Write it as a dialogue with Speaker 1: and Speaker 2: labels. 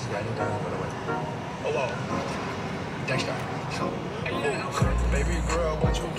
Speaker 1: 时间有点过的问题。哦，Dexter. Baby girl, what you